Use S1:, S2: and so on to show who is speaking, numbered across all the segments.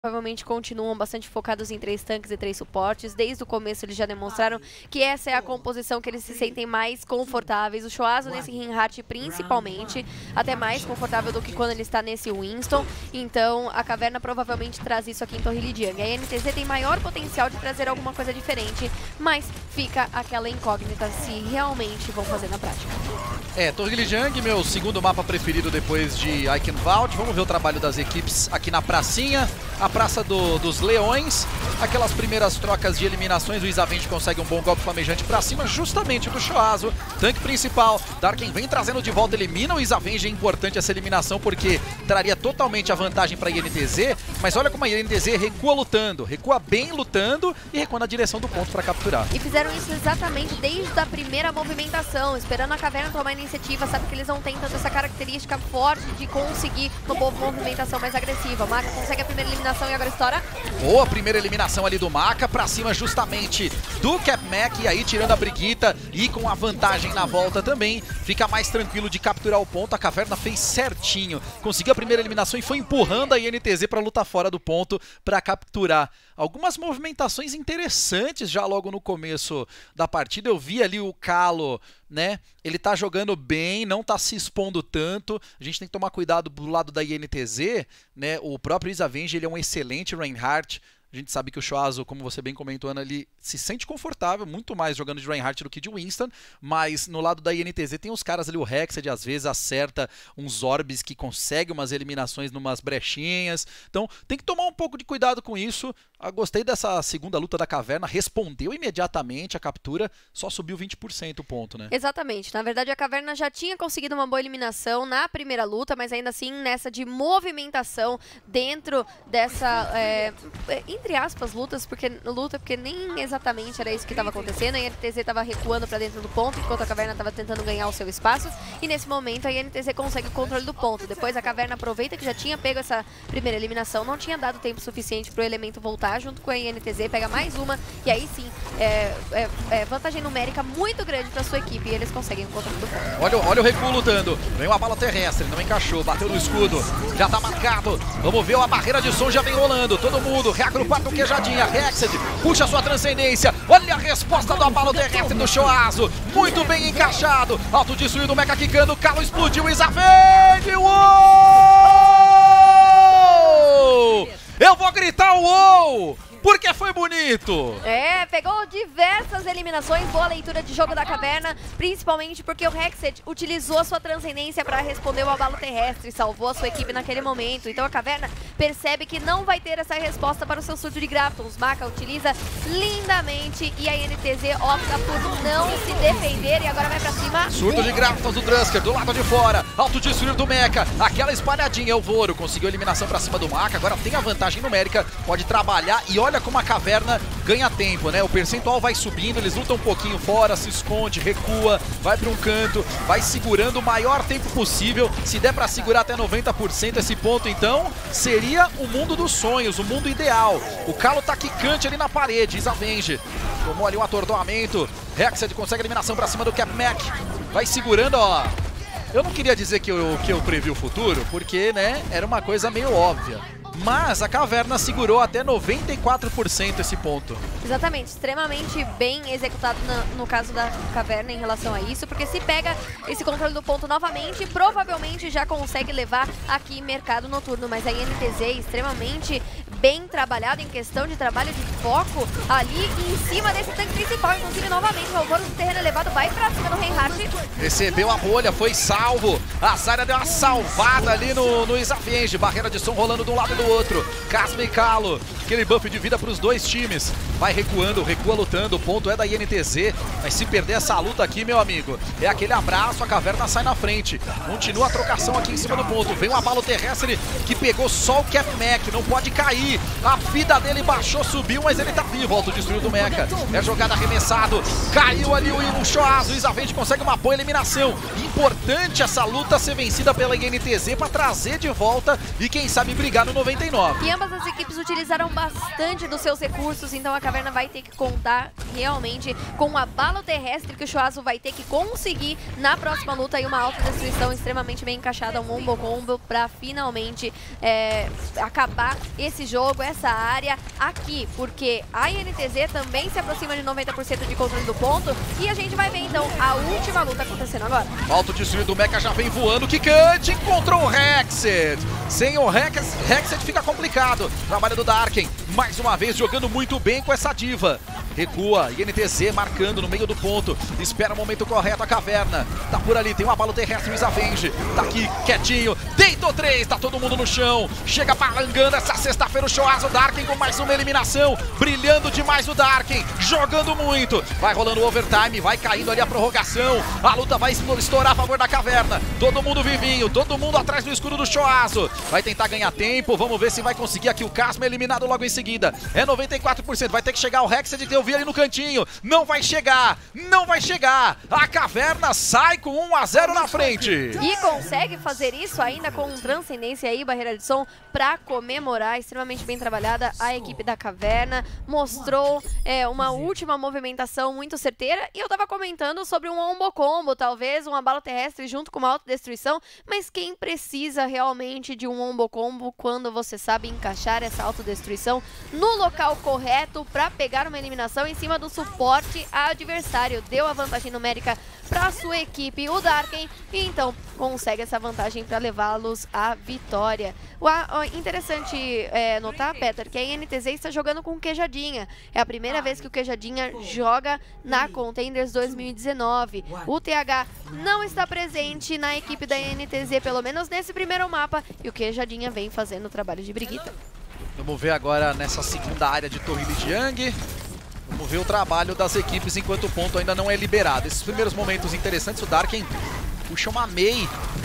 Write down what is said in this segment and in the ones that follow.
S1: Provavelmente continuam bastante focados em 3 tanques e 3 suportes. Desde o começo eles já demonstraram que essa é a composição que eles se sentem mais confortáveis. O Shoazu nesse Reinhardt principalmente, até mais confortável do que quando ele está nesse Winston. Então a Caverna provavelmente traz isso aqui em Torre Lijiang. A NTZ tem maior potencial de trazer alguma coisa diferente, mas fica aquela incógnita se realmente vão fazer na prática.
S2: Torre Lijiang, meu segundo mapa preferido depois de Eichenwald. Vamos ver o trabalho das equipes aqui na pracinha. A Praça dos Leões, aquelas primeiras trocas de eliminações, o Isavenge consegue um bom golpe flamejante pra cima, justamente do Shoazu, tanque principal. Darken vem trazendo de volta, elimina o Isavenge, é importante essa eliminação porque traria totalmente a vantagem pra INTZ, mas olha como a INTZ recua lutando, recua bem lutando e recua na direção do ponto pra capturar.
S1: E fizeram isso exatamente desde a primeira movimentação, esperando a Caverna tomar a iniciativa, sabe que eles não têm tanto essa característica forte de conseguir uma boa movimentação mais agressiva. O Maka consegue a primeira eliminação e agora estoura.
S2: Boa primeira eliminação ali do Maka, pra cima justamente do CapMac, e aí tirando a Brigitte e com a vantagem na volta também, fica mais tranquilo de capturar o ponto. A Caverna fez certinho, conseguiu a primeira eliminação e foi empurrando a INTZ pra lutar fora do ponto pra capturar. Algumas movimentações interessantes já logo no começo da partida. Eu vi ali o Calo, né? Ele tá jogando bem, não tá se expondo tanto. A gente tem que tomar cuidado do lado da INTZ, né? O próprio Isavenge, ele é um excelente Reinhardt. A gente sabe que o Shoazu, como você bem comentou, Ana, ele se sente confortável, muito mais jogando de Reinhardt do que de Winston, mas no lado da INTZ tem os caras ali, o Hexed às vezes acerta uns orbes que consegue umas eliminações numas brechinhas, então tem que tomar um pouco de cuidado com isso. Gostei dessa segunda luta da Caverna, respondeu imediatamente a captura, só subiu 20% o ponto, né?
S1: Exatamente, na verdade a Caverna já tinha conseguido uma boa eliminação na primeira luta, mas ainda assim nessa de movimentação dentro dessa... entre aspas, porque nem exatamente era isso que estava acontecendo. A INTZ estava recuando para dentro do ponto, enquanto a Caverna estava tentando ganhar o seu espaço. E nesse momento a INTZ consegue o controle do ponto. Depois a Caverna aproveita que já tinha pego essa primeira eliminação, não tinha dado tempo suficiente para o elemento voltar junto com a INTZ, pega mais uma, e aí sim, vantagem numérica muito grande para sua equipe, e eles conseguem o controle do ponto.
S2: Olha o recuo lutando, vem uma bala terrestre, não encaixou, bateu no escudo, já tá marcado. Vamos ver, a barreira de som já vem rolando, todo mundo reagrupado no queijadinha. Hexed puxa sua transcendência, olha a resposta do abalo terrestre do Shoazu, muito bem encaixado, autodestruído, o Mecha quicando, o Calo explodiu, Isavenge, uou! Eu vou gritar uou! Porque foi bonito!
S1: Pegou diversas eliminações, boa leitura de jogo da Caverna, principalmente porque o Hexed utilizou a sua transcendência para responder o abalo terrestre, salvou a sua equipe naquele momento. Então a Caverna percebe que não vai ter essa resposta para o seu surto de Graptons. Maka utiliza lindamente e a INTZ opta por não se defender e agora vai pra cima.
S2: Surto de Graptons do Drusker, do lado de fora, autodestruir do Mecha, aquela espalhadinha, o Voro conseguiu a eliminação pra cima do Maka, agora tem a vantagem numérica, pode trabalhar e olha como a Caverna ganha tempo, né? O percentual vai subindo, eles lutam um pouquinho fora, se esconde, recua, vai para um canto, vai segurando o maior tempo possível. Se der para segurar até 90% esse ponto, então, seria o mundo dos sonhos, o mundo ideal. O Calo tá quicante ali na parede, Isavenge tomou ali um atordoamento. Hexed consegue a eliminação para cima do CapMac, vai segurando, ó. Eu não queria dizer que eu previ o futuro, porque, né, era uma coisa meio óbvia. Mas a Caverna segurou até 94% esse ponto.
S1: Exatamente, extremamente bem executado no caso da Caverna em relação a isso, porque se pega esse controle do ponto novamente, provavelmente já consegue levar aqui mercado noturno, mas a INTZ é extremamente bem trabalhado em questão de trabalho de foco ali em cima desse tanque principal, inclusive novamente o Alvaro do terreno elevado vai pra cima do Reinhardt.
S2: Recebeu a bolha, foi salvo, a Zarya deu uma salvada ali no Isavenge, barreira de som rolando de um lado e do outro, Casma e Calo, aquele buff de vida para os dois times, vai recuando, recua lutando, o ponto é da INTZ, mas se perder essa luta aqui, meu amigo, é aquele abraço, a Caverna sai na frente, continua a trocação aqui em cima do ponto, vem um abalo terrestre que pegou só o CapMac, não pode cair, a vida dele baixou, subiu, mas ele tá vivo, autodestruiu do Mecha, é jogada arremessado, caiu ali o Shoazu, o Isavenge consegue uma boa eliminação, importante essa luta ser vencida pela INTZ para trazer de volta e quem sabe brigar no 99.
S1: E ambas as equipes utilizaram bastante dos seus recursos, então a Caverna vai ter que contar realmente com um abalo terrestre que o Shoazu vai ter que conseguir na próxima luta e uma autodestruição extremamente bem encaixada, um combo para finalmente acabar esse jogo. jogo, essa área aqui, porque a INTZ também se aproxima de 90% de controle do ponto e a gente vai ver então a última luta acontecendo agora.
S2: Autodestruído do Mecha já vem voando, Kikante encontrou o Hexed. Sem o Hexed fica complicado. Trabalho do Darken, mais uma vez jogando muito bem com essa diva. Recua, INTZ marcando no meio do ponto, espera o momento correto a Caverna. Tá por ali, tem uma bala terrestre, o Isavenge. Tá aqui, quietinho, deitou 3, tá todo mundo no chão. Chega balangando essa sexta-feira o Shoaz, o Darken com mais uma eliminação. Brilhando demais o Darken, jogando muito. Vai rolando o overtime, vai caindo ali a prorrogação. A luta vai estourar a favor da Caverna. Todo mundo vivinho, todo mundo atrás do escudo do Shoazo. Vai tentar ganhar tempo, vamos ver se vai conseguir aqui o Casma eliminado logo em seguida. É 94%, vai ter que chegar o Hexed que eu vi ali no cantinho. Não vai chegar, não vai chegar. A Caverna sai com 1-0 na frente.
S1: E consegue fazer isso ainda com transcendência aí, barreira de som, pra comemorar. Extremamente bem trabalhada a equipe da Caverna. Mostrou uma última movimentação muito certeira. E eu tava comentando sobre um Wombo Combo, talvez uma bala terrestre junto com uma autodestruição. Mas quem precisa realmente de um Wombo Combo quando você sabe encaixar essa autodestruição no local correto pra pegar uma eliminação em cima do suporte adversário? Deu a vantagem numérica para sua equipe, o Darken, e então consegue essa vantagem para levá-los à vitória. Interessante notar, Peter, que a INTZ está jogando com o Queijadinha. É a primeira vez que o Queijadinha joga na Contenders 2019. O TH não está presente na equipe da INTZ, pelo menos nesse primeiro mapa, e o Queijadinha vem fazendo o trabalho de briguita.
S2: Vamos ver agora nessa segunda área de Torre Lijiang. Vamos ver o trabalho das equipes enquanto o ponto ainda não é liberado. Esses primeiros momentos interessantes, o Darken puxa uma Mei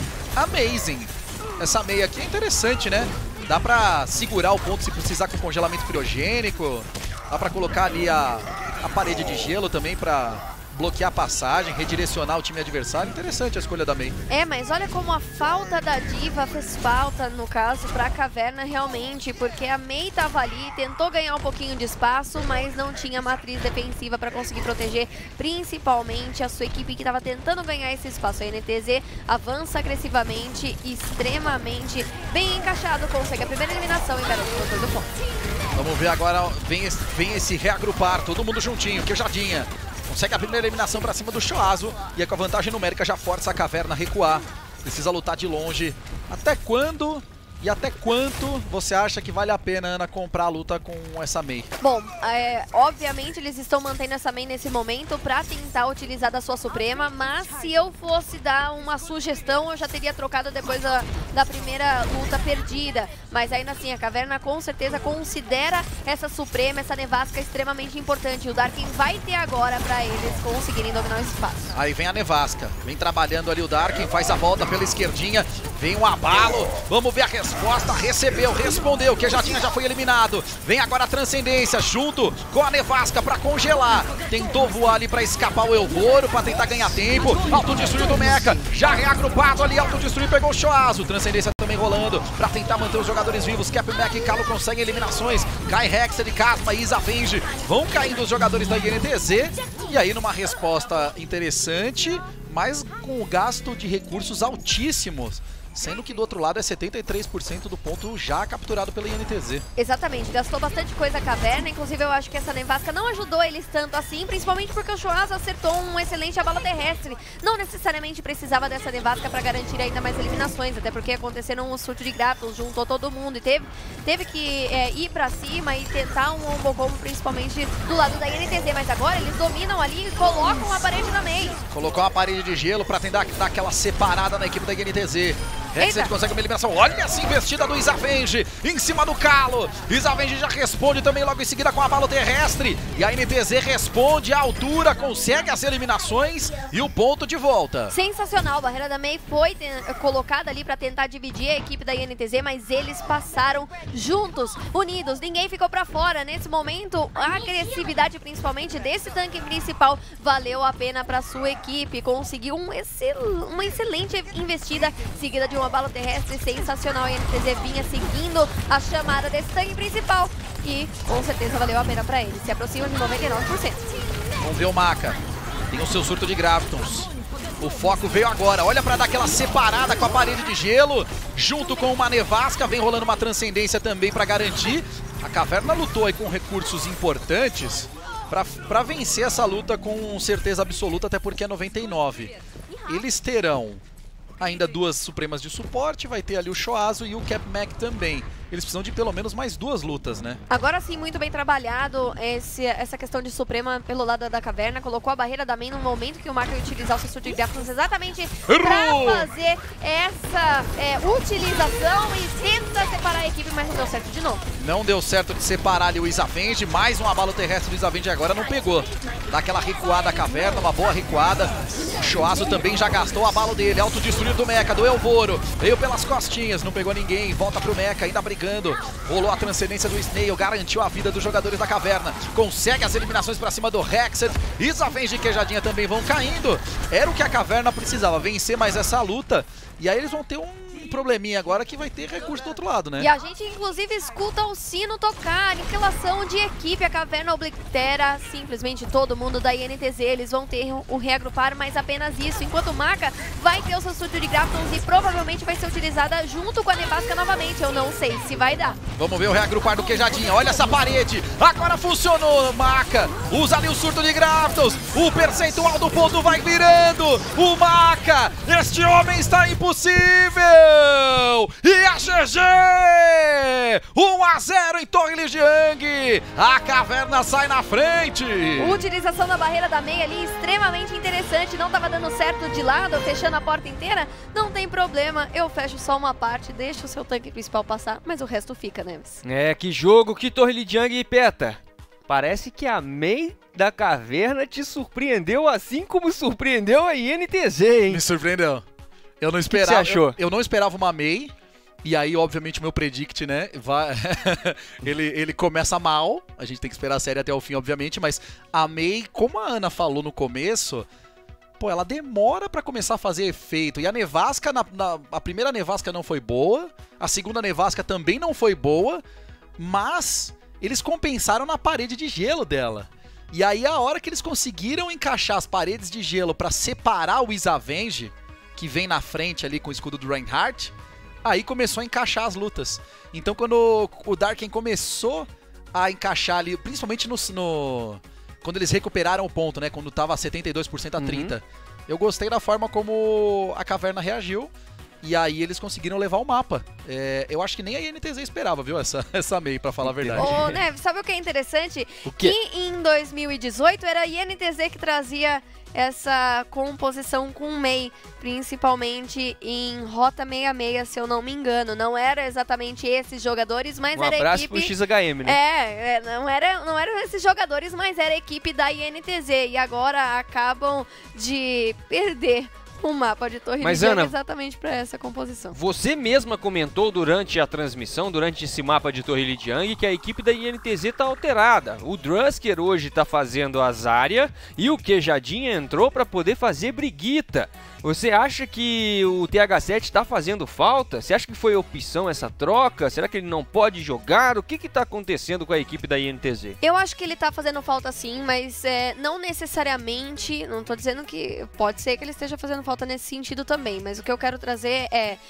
S2: amazing. Essa Mei aqui é interessante, né? Dá pra segurar o ponto se precisar com congelamento criogênico. Dá pra colocar ali a parede de gelo também pra bloquear a passagem, redirecionar o time adversário. Interessante a escolha da Mei.
S1: Mas olha como a falta da diva fez falta, no caso, pra Caverna realmente, porque a Mei tava ali, tentou ganhar um pouquinho de espaço, mas não tinha matriz defensiva pra conseguir proteger, principalmente a sua equipe que tava tentando ganhar esse espaço. A INTZ avança agressivamente, extremamente bem encaixado, consegue a primeira eliminação e garante o controle do ponto.
S2: Vamos ver agora, vem esse reagrupar, todo mundo juntinho, Queijadinha. Consegue a primeira eliminação pra cima do Shoazo. E é com a vantagem numérica já força a Caverna a recuar. Precisa lutar de longe. Até quando e até quanto você acha que vale a pena, Ana, comprar a luta com essa Mei?
S1: Bom, obviamente eles estão mantendo essa Mei nesse momento pra tentar utilizar da sua Suprema, mas se eu fosse dar uma sugestão, eu já teria trocado depois da primeira luta perdida. Mas ainda assim, a Caverna com certeza considera essa Suprema, essa Nevasca extremamente importante. O Darken vai ter agora pra eles conseguirem dominar o espaço.
S2: Aí vem a Nevasca, vem trabalhando ali o Darken, faz a volta pela esquerdinha, vem um abalo, vamos ver a resposta, recebeu, respondeu, Queijadinha já foi eliminado. Vem agora a Transcendência junto com a Nevasca pra congelar. Tentou voar ali pra escapar o Elvoro, pra tentar ganhar tempo. Autodestruiu do Mecha, já reagrupado ali, autodestruiu, pegou o Shoazo. Transcendência também rolando pra tentar manter os jogadores vivos. Cap, Mecha e Calo conseguem eliminações. Cai Hexed, Casma e Isavenge. Vão caindo os jogadores da INTZ. E aí numa resposta interessante, mas com o gasto de recursos altíssimos. Sendo que do outro lado é 73% do ponto já capturado pela INTZ.
S1: Exatamente, gastou bastante coisa a Caverna, inclusive eu acho que essa Nevasca não ajudou eles tanto assim, principalmente porque o Shoazo acertou um excelente bala terrestre. Não necessariamente precisava dessa Nevasca para garantir ainda mais eliminações, até porque aconteceram um surto de Gratos, juntou todo mundo e teve que ir pra cima e tentar um Wombo Combo, principalmente do lado da INTZ, mas agora eles dominam ali e colocam a parede na Mei.
S2: Colocou uma parede de gelo para tentar dar aquela separada na equipe da INTZ. Hexed consegue uma eliminação, olha essa investida do Isavenge em cima do Calo. Isavenge já responde também logo em seguida com a bala terrestre. E a INTZ responde à altura, consegue as eliminações e o ponto de volta.
S1: Sensacional, a barreira da Mei foi colocada ali para tentar dividir a equipe da INTZ, mas eles passaram juntos, unidos, ninguém ficou para fora. Nesse momento, a agressividade principalmente desse tanque principal valeu a pena para sua equipe. Conseguiu uma excelente investida, seguida de uma bala terrestre sensacional. A INTZ vinha seguindo a chamada desse tanque principal e com certeza valeu a pena para ele. Se aproxima de 99%.
S2: Vamos ver o Maka. Tem o seu surto de Gravitons. O foco veio agora. Olha para dar aquela separada com a parede de gelo. Junto com uma Nevasca. Vem rolando uma Transcendência também para garantir. A Caverna lutou aí com recursos importantes pra vencer essa luta com certeza absoluta, até porque é 99. Eles terão ainda 2 Supremas de suporte, vai ter ali o Shoazu e o CapMac também. Eles precisam de pelo menos mais 2 lutas, né?
S1: Agora sim, muito bem trabalhado essa questão de Suprema pelo lado da Caverna. Colocou a barreira da main no momento que o Maka ia utilizar o seu Sword Grapplers exatamente pra fazer essa utilização e tenta separar a equipe, mas não deu certo de novo.
S2: Não deu certo de separar ali o Isavenge, mais um abalo terrestre do Isavenge agora não pegou. Dá aquela recuada a Caverna, uma boa recuada. O Shoazu também já gastou o abalo dele, autodestruído do Mecha, do Elvoro. Veio pelas costinhas, não pegou ninguém, volta pro Mecha, ainda brigando. Rolou a transcendência do Snail, garantiu a vida dos jogadores da Caverna. Consegue as eliminações pra cima do Hexed. Isavenge e Queijadinha também vão caindo. Era o que a Caverna precisava, vencer mais essa luta. E aí eles vão ter um probleminha agora que vai ter recurso do outro lado, né?
S1: E a gente inclusive escuta o sino tocar. Aniquilação de equipe, a Caverna oblitera simplesmente todo mundo da INTZ. Eles vão ter o reagrupar, mas apenas isso. Enquanto o Maka vai ter o seu Sword de Grapplers e provavelmente vai ser utilizada junto com a Nevasca novamente. Eu não sei se vai dar.
S2: Vamos ver o reagrupar do Queijadinha. Olha essa parede. Agora funcionou. Maka usa ali o surto de Graphtles. O percentual do ponto vai virando. O Maka, este homem está impossível. E a GG! 1-0 em Torre Lijiang. A Caverna sai na frente.
S1: Utilização da barreira da meia ali, extremamente interessante. Não estava dando certo de lado, fechando a porta inteira. Não tem problema, eu fecho só uma parte, deixo o seu tanque principal passar, mas o resto fica, Neves.
S3: Que jogo, que Torre Lijiang e Peta. Parece que a Mei da Caverna te surpreendeu assim como surpreendeu a INTZ, hein?
S2: Me surpreendeu. Eu não esperava.
S3: O que você achou?
S2: Eu não esperava uma Mei. E aí, obviamente, o meu predict, né, ele começa mal. A gente tem que esperar a série até o fim, obviamente. Mas a Mei, como a Ana falou no começo, pô, ela demora pra começar a fazer efeito. E a Nevasca, a primeira Nevasca não foi boa. A segunda Nevasca também não foi boa. Mas eles compensaram na parede de gelo dela. E aí, a hora que eles conseguiram encaixar as paredes de gelo pra separar o Isavenge, que vem na frente ali com o escudo do Reinhardt, aí começou a encaixar as lutas. Então quando o Darken começou a encaixar ali, principalmente quando eles recuperaram o ponto, né, quando tava 72% a 30%, eu gostei da forma como a Caverna reagiu, e aí eles conseguiram levar o mapa. Eu acho que nem a INTZ esperava, viu, essa Mei, pra falar a verdade.
S1: Ô, Neves, sabe o que é interessante?
S3: O quê?
S1: Que em 2018 era a INTZ que trazia essa composição com Mei, principalmente em Rota 66, se eu não me engano. Não era exatamente esses jogadores, mas era a equipe...
S3: Um abraço pro XHM, né?
S1: Não eram esses jogadores, mas era a equipe da INTZ. E agora acabam de perder o mapa de Torre
S3: Mas,
S1: Lijiang
S3: Ana,
S1: exatamente para essa composição.
S3: Você mesma comentou durante a transmissão, durante esse mapa de Torre Lijiang, que a equipe da INTZ tá alterada. O Drusker hoje tá fazendo a Zarya e o Queijadinha entrou para poder fazer Brigitte. Você acha que o TH7 tá fazendo falta? Você acha que foi opção essa troca? Será que ele não pode jogar? O que tá acontecendo com a equipe da INTZ?
S1: Eu acho que ele tá fazendo falta sim, mas não necessariamente, não tô dizendo que pode ser que ele esteja fazendo falta nesse sentido também, mas o que eu quero trazer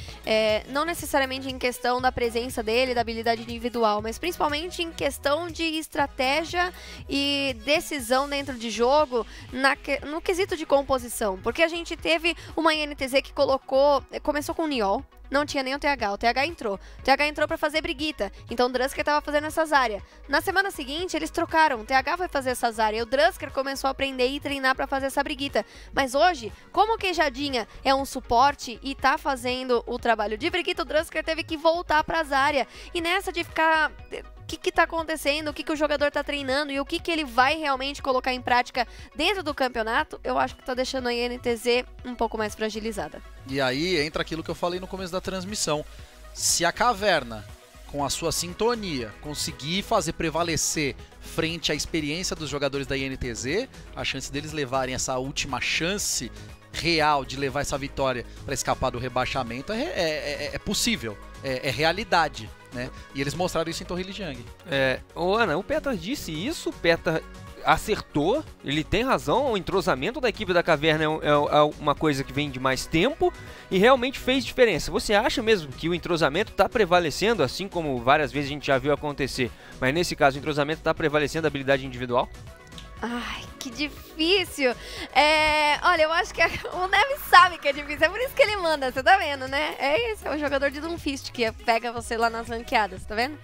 S1: não necessariamente em questão da presença dele, da habilidade individual, mas principalmente em questão de estratégia e decisão dentro de jogo no quesito de composição, porque a gente teve uma INTZ que começou com o Niol, não tinha nem o TH, o TH entrou. O TH entrou pra fazer Brigitte, então o Drusker tava fazendo essa Zarya. Na semana seguinte, eles trocaram, o TH foi fazer essa Zarya, e o Drusker começou a aprender e treinar pra fazer essa Brigitte. Mas hoje, como o Queijadinha é um suporte e tá fazendo o trabalho de Brigitte, o Drusker teve que voltar pra Zarya. E nessa de ficar... O que tá acontecendo, o que o jogador tá treinando e o que ele vai realmente colocar em prática dentro do campeonato, eu acho que tá deixando a INTZ um pouco mais fragilizada.
S2: E aí entra aquilo que eu falei no começo da transmissão. Se a Caverna, com a sua sintonia, conseguir fazer prevalecer frente à experiência dos jogadores da INTZ, a chance deles levarem essa última chance real de levar essa vitória para escapar do rebaixamento é possível, é realidade. Né? E eles mostraram isso em Torre Lijiang.
S3: Ana, o Petar disse isso, o Petar acertou, ele tem razão, o entrosamento da equipe da Caverna é uma coisa que vem de mais tempo e realmente fez diferença. Você acha mesmo que o entrosamento está prevalecendo, assim como várias vezes a gente já viu acontecer, mas nesse caso o entrosamento está prevalecendo a habilidade individual?
S1: Ai, que difícil. Olha, eu acho que o Neves sabe que é difícil, é por isso que ele manda, você tá vendo, né? Esse é o jogador de Doomfist que pega você lá nas ranqueadas, tá vendo?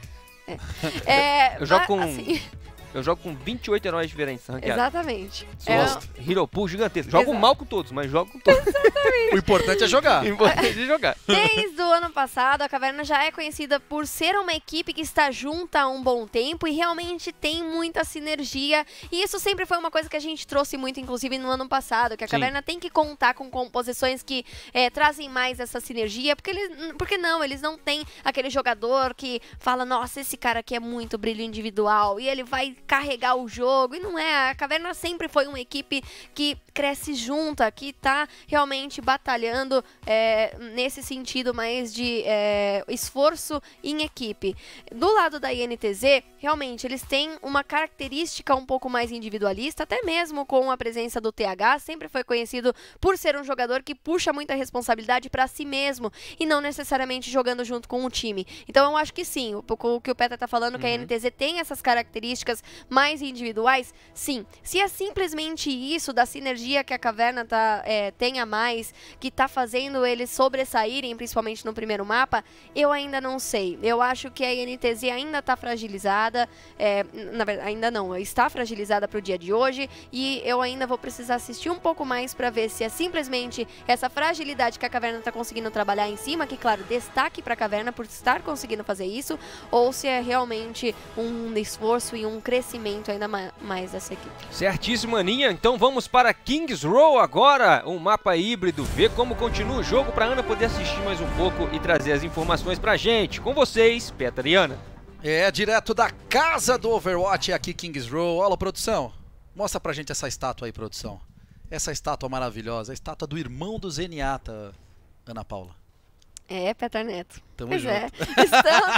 S3: Eu jogo com 28 heróis diferentes ranqueados.
S1: Exatamente.
S3: Hero Pool gigantesco. Jogo mal com todos, mas jogo com todos.
S2: O importante é jogar.
S3: O importante é jogar.
S1: Desde o ano passado, a Caverna já é conhecida por ser uma equipe que está junta há um bom tempo e realmente tem muita sinergia. E isso sempre foi uma coisa que a gente trouxe muito, inclusive, no ano passado, que a Caverna tem que contar com composições que trazem mais essa sinergia, porque eles não têm aquele jogador que fala, nossa, esse cara aqui é muito brilho individual e ele vai carregar o jogo, e não é. A Caverna sempre foi uma equipe que cresce junta, que tá realmente batalhando nesse sentido mais de esforço em equipe. Do lado da INTZ, realmente, eles têm uma característica um pouco mais individualista, até mesmo com a presença do TH, sempre foi conhecido por ser um jogador que puxa muita responsabilidade para si mesmo, e não necessariamente jogando junto com o time. Então eu acho que sim, o que o Petra tá falando, que a INTZ tem essas características mais individuais, sim. Se é simplesmente isso, da sinergia que a Caverna tem a mais, que tá fazendo eles sobressaírem, principalmente no primeiro mapa, eu ainda não sei. Eu acho que a INTZ ainda tá fragilizada, na verdade, ainda não, está fragilizada pro dia de hoje, e eu ainda vou precisar assistir um pouco mais pra ver se é simplesmente essa fragilidade que a Caverna tá conseguindo trabalhar em cima, que claro, destaque pra Caverna por estar conseguindo fazer isso, ou se é realmente um esforço e um crescimento ainda mais dessa equipe.
S3: Certíssimo, Aninha. Então vamos para Kings Row agora, um mapa híbrido, ver como continua o jogo para Ana poder assistir mais um pouco e trazer as informações pra gente. Com vocês, Petra e Ana.
S2: Direto da casa do Overwatch aqui, Kings Row. Olha, produção, mostra pra gente essa estátua aí, produção. Essa estátua maravilhosa, a estátua do irmão do Zenyatta, Ana Paula.
S1: Petra Neto.
S2: Tamo junto.
S1: Estamos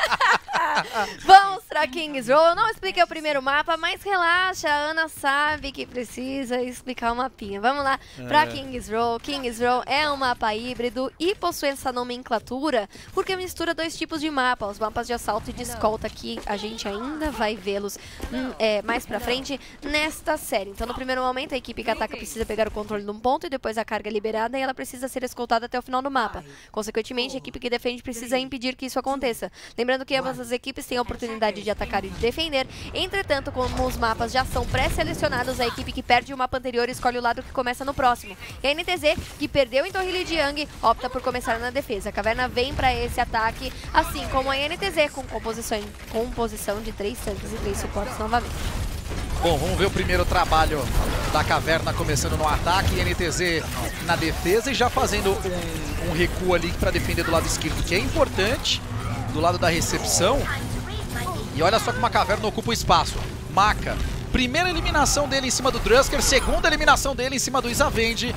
S1: aí. Vamos pra Kings Row. Eu não expliquei o primeiro mapa, mas relaxa, a Ana sabe que precisa explicar o mapinha. Vamos lá pra Kings Row. Kings Row é um mapa híbrido e possui essa nomenclatura porque mistura dois tipos de mapa. Os mapas de assalto e de escolta, que a gente ainda vai vê-los mais pra frente nesta série. Então, no primeiro momento, a equipe que ataca precisa pegar o controle de um ponto e depois a carga é liberada e ela precisa ser escoltada até o final do mapa. Consequentemente, a equipe que defende precisa impedir que isso aconteça. Lembrando que ambas as equipes têm a oportunidade de atacar e de defender. Entretanto, como os mapas já são pré-selecionados, a equipe que perde o mapa anterior escolhe o lado que começa no próximo. E a NTZ, que perdeu em Torre Lijiang, opta por começar na defesa. A Caverna vem para esse ataque, assim como a NTZ, com composição de 3 tanques e 3 suportes novamente.
S2: Bom, vamos ver o primeiro trabalho da Caverna começando no ataque, NTZ na defesa e já fazendo um recuo ali para defender do lado esquerdo, que é importante, do lado da recepção. E olha só como a Caverna ocupa o espaço. Maka, primeira eliminação dele em cima do Drusker, segunda eliminação dele em cima do Isavenge.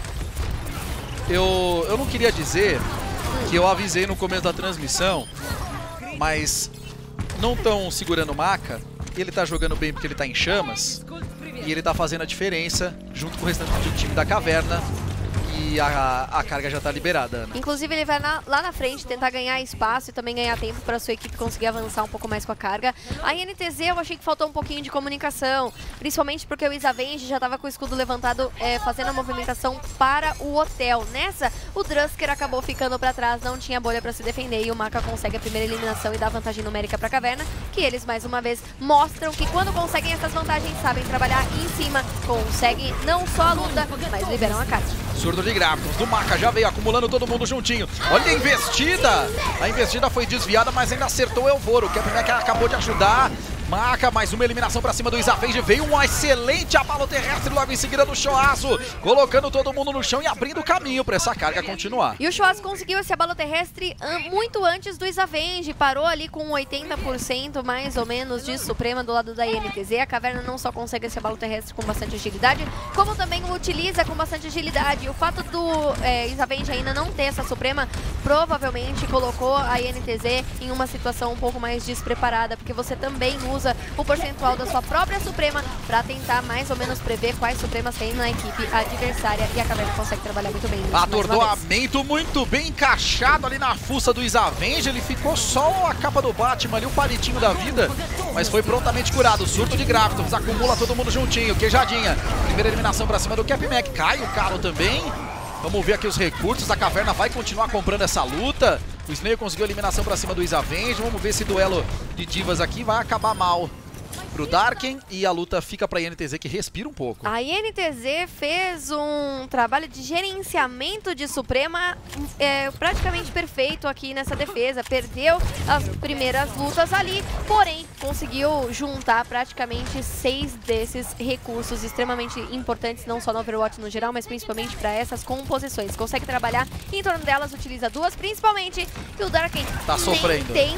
S2: Eu não queria dizer que eu avisei no começo da transmissão, mas não estão segurando o Maka. Ele tá jogando bem porque ele tá em chamas e ele tá fazendo a diferença junto com o restante do time da Caverna. E a carga já tá liberada, Ana.
S1: Inclusive, ele vai lá na frente tentar ganhar espaço e também ganhar tempo para sua equipe conseguir avançar um pouco mais com a carga. A INTZ, eu achei que faltou um pouquinho de comunicação, principalmente porque o Isavenge já tava com o escudo levantado, fazendo a movimentação para o hotel. Nessa, o Drusker acabou ficando para trás, não tinha bolha para se defender e o Maka consegue a primeira eliminação e dá vantagem numérica para a Caverna, que eles, mais uma vez, mostram que quando conseguem essas vantagens, sabem trabalhar em cima, conseguem não só a luta, mas liberam a carga.
S2: Surdo de gráficos do Maka já veio acumulando todo mundo juntinho. Olha a investida! A investida foi desviada, mas ainda acertou o Elvoro. O Capmac acabou de ajudar. Maka, mais uma eliminação pra cima do Isavenge. Veio um excelente abalo terrestre logo em seguida do Shoazu, colocando todo mundo no chão e abrindo o caminho pra essa carga continuar.
S1: E o Shoazu conseguiu esse abalo terrestre muito antes do Isavenge. Parou ali com 80% mais ou menos de Suprema do lado da INTZ. A Caverna não só consegue esse abalo terrestre com bastante agilidade, como também o utiliza com bastante agilidade. O fato do Isavenge ainda não ter essa Suprema provavelmente colocou a INTZ em uma situação um pouco mais despreparada, porque você também usa o percentual da sua própria Suprema para tentar mais ou menos prever quais Supremas tem na equipe adversária, e a Caverna consegue trabalhar muito bem nisso.
S2: Atordoamento muito bem encaixado ali na fuça do Isavenge, ele ficou só a capa do Batman ali, o palitinho da vida, mas foi prontamente curado. Surto de Graviton, acumula todo mundo juntinho, queijadinha. Primeira eliminação pra cima do CapMack, cai o Calo também. Vamos ver aqui os recursos, a Caverna vai continuar comprando essa luta. O Snail conseguiu a eliminação pra cima do Isavenge, vamos ver se duelo de divas aqui vai acabar mal pro Darken, e a luta fica pra INTZ, que respira um pouco.
S1: A INTZ fez um trabalho de gerenciamento de Suprema praticamente perfeito aqui nessa defesa. Perdeu as primeiras lutas ali, porém conseguiu juntar praticamente 6 desses recursos extremamente importantes, não só no Overwatch no geral, mas principalmente para essas composições. Consegue trabalhar em torno delas, utiliza 2 principalmente, e o Darken
S2: tá sofrendo.
S1: Tem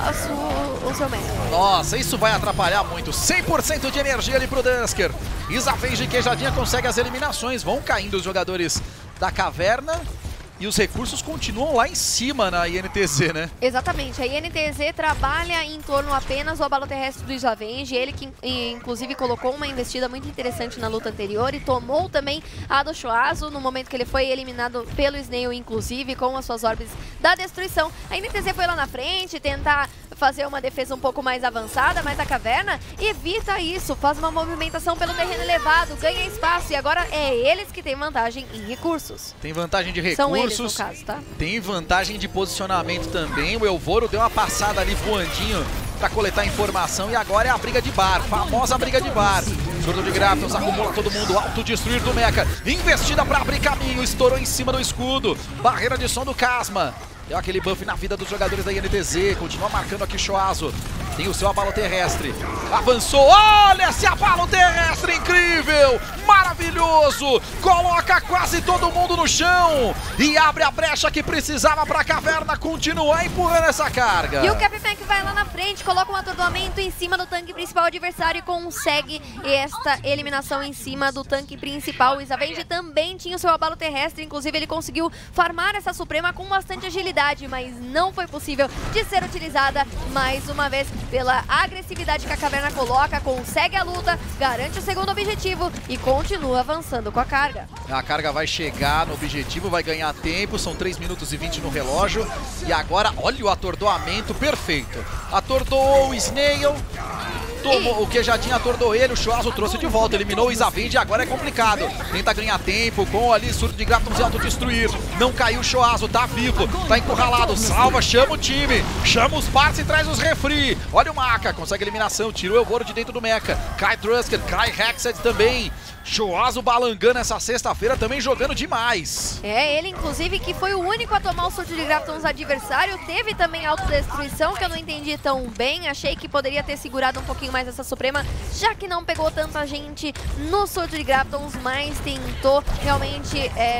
S1: o seu método.
S2: Nossa, isso vai atrapalhar muito. 100% de energia ali pro Dusker. Isavenge e Queijadinha consegue as eliminações. Vão caindo os jogadores da Caverna. E os recursos continuam lá em cima na INTZ, né?
S1: Exatamente. A INTZ trabalha em torno apenas do abalo terrestre do Isavenge. Ele que, inclusive, colocou uma investida muito interessante na luta anterior e tomou também a do Shoazu no momento que ele foi eliminado pelo Snail, inclusive, com as suas orbes da destruição. A INTZ foi lá na frente tentar fazer uma defesa um pouco mais avançada, mas a Caverna evita isso, faz uma movimentação pelo terreno elevado, ganha espaço, e agora é eles que têm vantagem em recursos.
S2: Tem vantagem de recursos.
S1: São eles, no caso, tá?
S2: Tem vantagem de posicionamento também. O Elvoro deu uma passada ali voandinho pra coletar informação, e agora é a briga de bar, famosa briga de bar. Surto de Graviton, acumula todo mundo, autodestruir do Mecha, investida pra abrir caminho, estourou em cima do escudo, barreira de som do Casma. Deu aquele buff na vida dos jogadores da INTZ, continua marcando aqui Shoazu. Tem o seu abalo terrestre. Avançou, olha esse abalo terrestre incrível! Maravilhoso! Coloca quase todo mundo no chão e abre a brecha que precisava para a Caverna continuar empurrando essa carga.
S1: E o CapMack vai lá na frente, coloca um atordoamento em cima do tanque principal adversário e consegue esta eliminação em cima do tanque principal. O Isavenge também tinha o seu abalo terrestre, inclusive ele conseguiu farmar essa Suprema com bastante agilidade, mas não foi possível de ser utilizada mais uma vez pela agressividade que a Caverna coloca. Consegue a luta, garante o segundo objetivo e continua avançando com a carga.
S2: A carga vai chegar no objetivo, vai ganhar tempo, são 3 minutos e 20 no relógio. E agora, olha o atordoamento perfeito. Atordoou o Snail, tomou, o Queijadinha atordoou ele, o Shoazu trouxe de volta, eliminou o Isavenge e agora é complicado. Tenta ganhar tempo com ali surto de Graviton e autodestruir. Não caiu o Shoazu, tá vivo, tá encurralado, salva, chama o time, chama os parts e traz os refri. Olha o Maka, consegue eliminação, tirou o Elvoro de dentro do Mecha. Cai Trusker, cai Hexed também. Shoazu balangando essa sexta-feira, também jogando demais.
S1: É, ele inclusive que foi o único a tomar o surto de Graviton adversário. Teve também autodestruição, que eu não entendi tão bem. Achei que poderia ter segurado um pouquinho mais essa Suprema, já que não pegou tanta gente no surto de Gravitons, mas tentou realmente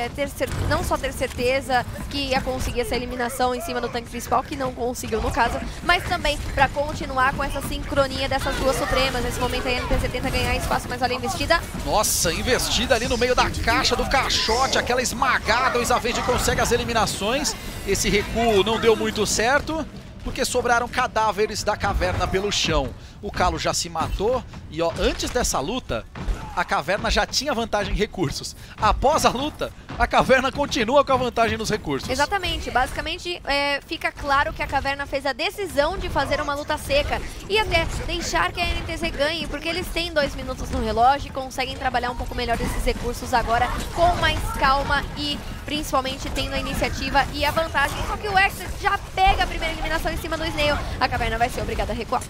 S1: não só ter certeza que ia conseguir essa eliminação em cima do tanque principal, que não conseguiu no caso, mas também para continuar com essa sincronia dessas duas Supremas. Nesse momento a INTZ tenta ganhar espaço, mas olha a investida.
S2: Nossa, investida ali no meio da caixa do caixote, aquela esmagada, o Isavenge consegue as eliminações. Esse recuo não deu muito certo, porque sobraram cadáveres da Caverna pelo chão. O Calo já se matou e ó, antes dessa luta, a Caverna já tinha vantagem em recursos. Após a luta, a Caverna continua com a vantagem nos recursos.
S1: Exatamente, basicamente fica claro que a Caverna fez a decisão de fazer uma luta seca e até deixar que a NTZ ganhe, porque eles têm 2 minutos no relógio e conseguem trabalhar um pouco melhor esses recursos agora com mais calma e principalmente tendo a iniciativa e a vantagem. Só que o Hexed já pega a primeira eliminação em cima do Snail, a Caverna vai ser obrigada a recuar.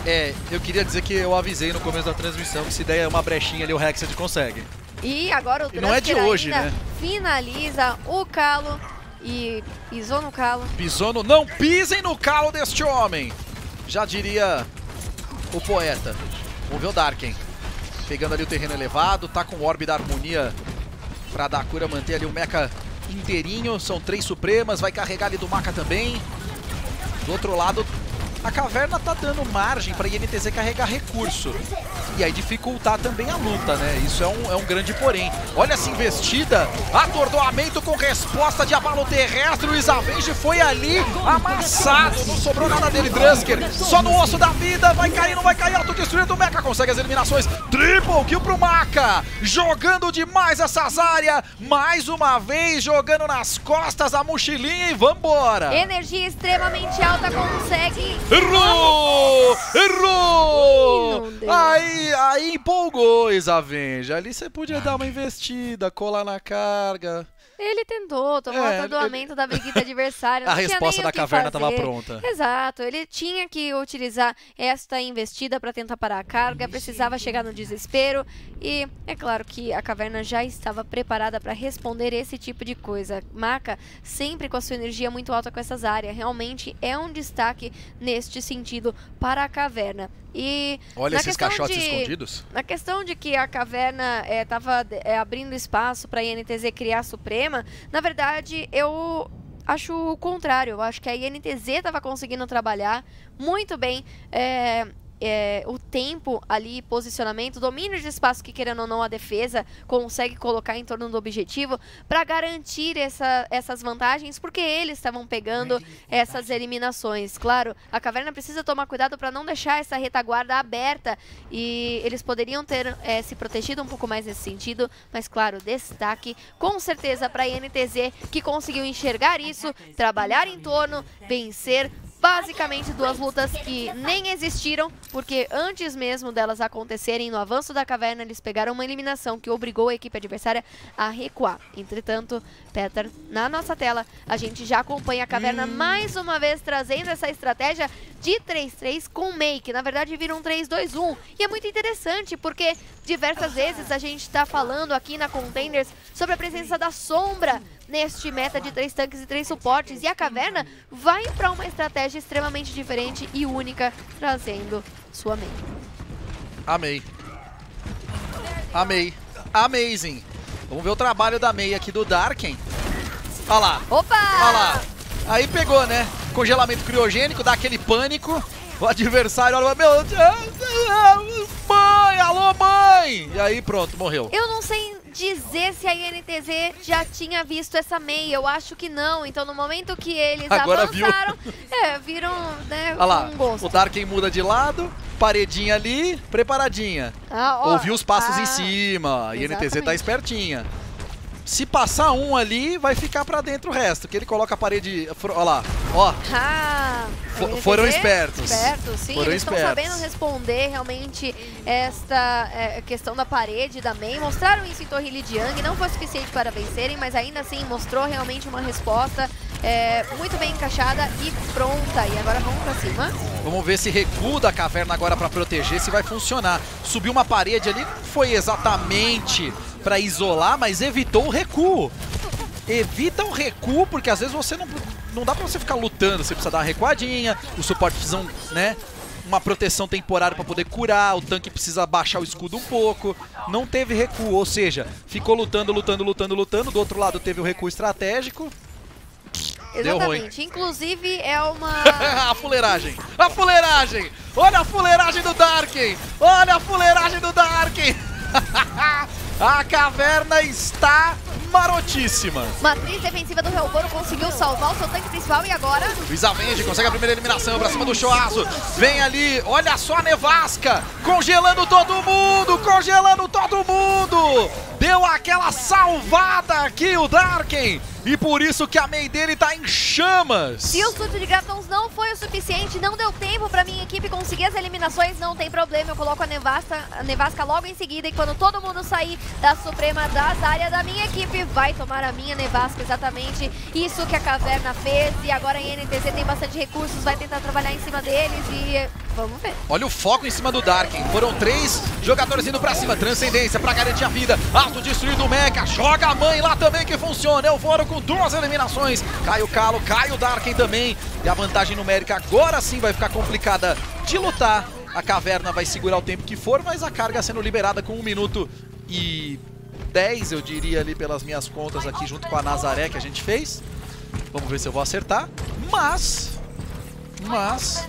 S2: Eu queria dizer que eu avisei no começo da transmissão que se der uma brechinha ali o Hexed consegue.
S1: E agora o Drusker
S2: não é de hoje, né?
S1: Finaliza o Calo e pisou no Calo.
S2: Pisou no... Não pisem no calo deste homem! Já diria o poeta. Vamos ver o Darken. Pegando ali o terreno elevado, tá com o Orbe da Harmonia pra dar a cura, manter ali o Mecha inteirinho. São 3 Supremas, vai carregar ali do Maka também. Do outro lado, a Caverna tá dando margem para a INTZ carregar recurso. E aí dificultar também a luta, né? Isso é um grande porém. Olha essa investida, atordoamento com resposta de abalo terrestre. O Isavenge foi ali amassado, não sobrou nada dele. Drusker só no osso da vida, vai cair, não vai cair. Autodestruído do Mecha, consegue as eliminações. Triple kill pro Maka, jogando demais essa Zarya. Mais uma vez, jogando nas costas a mochilinha e vambora.
S1: Energia extremamente alta, consegue...
S2: Errou! Errou!
S1: Ih, não deu.
S2: Aí empolgou, Isavenge. Ali você podia dar uma investida, colar na carga.
S1: Ele tentou tomar o atordoamento da briguita adversária.
S2: A resposta da Caverna estava pronta.
S1: Exato, ele tinha que utilizar esta investida para tentar parar a carga, precisava chegar no desespero e é claro que a Caverna já estava preparada para responder esse tipo de coisa. Maka sempre com a sua energia muito alta com essas áreas, realmente é um destaque neste sentido para a Caverna. E
S2: olha esses caixotes escondidos.
S1: Na questão de que a Caverna estava abrindo espaço para a INTZ criar a Suprema, na verdade eu acho o contrário. Eu acho que a INTZ estava conseguindo trabalhar muito bem o tempo ali, posicionamento, domínio de espaço que, querendo ou não, a defesa consegue colocar em torno do objetivo para garantir essas vantagens, porque eles estavam pegando essas eliminações. Claro, a Caverna precisa tomar cuidado para não deixar essa retaguarda aberta e eles poderiam ter se protegido um pouco mais nesse sentido, mas claro, destaque com certeza para a INTZ, que conseguiu enxergar isso, trabalhar em torno, vencer basicamente duas lutas que nem existiram, porque antes mesmo delas acontecerem no avanço da Caverna, eles pegaram uma eliminação que obrigou a equipe adversária a recuar. Entretanto, Peter, na nossa tela, a gente já acompanha a Caverna mais uma vez trazendo essa estratégia de 3-3 com Make. Na verdade, vira um 3-2-1. E é muito interessante, porque diversas vezes a gente está falando aqui na Contenders sobre a presença da Sombra neste meta de 3 tanques e 3 suportes, e a Caverna vai para uma estratégia extremamente diferente e única, trazendo sua Mei.
S2: Amei. Amei. Amazing. Vamos ver o trabalho da Mei aqui do Darken. Olha lá.
S1: Opa!
S2: Olha lá. Aí pegou, né? Congelamento criogênico, dá aquele pânico. O adversário olha, meu Deus, mãe, alô mãe! E aí pronto, morreu.
S1: Eu não sei dizer se a INTZ já tinha visto essa Mei, eu acho que não. Então no momento que eles
S2: agora
S1: avançaram, viram, né,
S2: olha lá,
S1: um gosto.
S2: O Darken muda de lado, paredinha ali, preparadinha. Ouviu os passos em cima, a INTZ tá espertinha. Se passar um ali, vai ficar pra dentro o resto, que ele coloca a parede... Olha lá, ó. Foram espertos.
S1: Sim, eles estão sabendo responder realmente esta questão da parede da Mei. Mostraram isso em Torre Lijiang, não foi suficiente para vencerem, mas ainda assim mostrou realmente uma resposta muito bem encaixada e pronta. E agora vamos pra cima.
S2: Vamos ver esse recuo da Caverna agora pra proteger, se vai funcionar. Subiu uma parede ali, não foi exatamente pra isolar, mas evitou o recuo. Evita o recuo, porque às vezes você não dá pra você ficar lutando, você precisa dar uma recuadinha, os suportes precisam, né, uma proteção temporária pra poder curar, o tanque precisa baixar o escudo um pouco. Não teve recuo, ou seja, ficou lutando, do outro lado teve o recuo estratégico. Deu ruim.
S1: Exatamente, inclusive é uma...
S2: A fuleiragem, a fuleiragem! Olha a fuleiragem do Darken! Olha a fuleiragem do Darken! A Caverna está marotíssima.
S1: Matriz defensiva do Helboro conseguiu salvar o seu tanque principal e agora...
S2: O Isavenge consegue a primeira eliminação pra cima do Shoazu. Vem ali, olha só a nevasca, congelando todo mundo, Deu aquela salvada aqui o Darken. E por isso que a Mei dele tá em chamas.
S1: Se o surto de Gratons não foi o suficiente, não deu tempo pra minha equipe conseguir as eliminações, não tem problema, eu coloco a nevasca logo em seguida, e quando todo mundo sair da Suprema da Zarya da minha equipe, vai tomar a minha nevasca, exatamente isso que a Caverna fez, e agora a INTZ tem bastante recursos, vai tentar trabalhar em cima deles e vamos ver.
S2: Olha o foco em cima do Darken, foram 3 jogadores indo pra cima, transcendência pra garantir a vida, autodestruído o Mecha, joga a mãe lá também que funciona, eu vou com 2 eliminações, cai o Calo, cai o Darken também, e a vantagem numérica agora sim vai ficar complicada de lutar. A Caverna vai segurar o tempo que for, mas a carga sendo liberada com 1 minuto e 10, eu diria ali pelas minhas contas aqui, junto com a Nazaré que a gente fez. Vamos ver se eu vou acertar, mas